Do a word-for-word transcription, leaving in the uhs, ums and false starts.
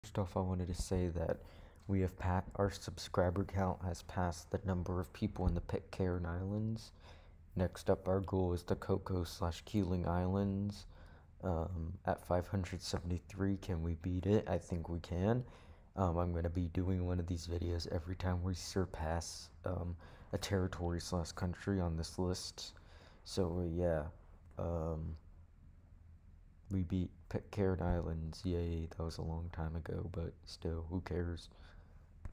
First off, I wanted to say that we have pat our subscriber count has passed the number of people in the Pitcairn Islands. Next up, our goal is the Coco slash Keeling Islands. Um, at five hundred seventy-three, can we beat it? I think we can. Um, I'm going to be doing one of these videos every time we surpass um, a territory slash country on this list. So, yeah. Um, we beat Pitcairn Islands. Yay, that was a long time ago, but still, who cares?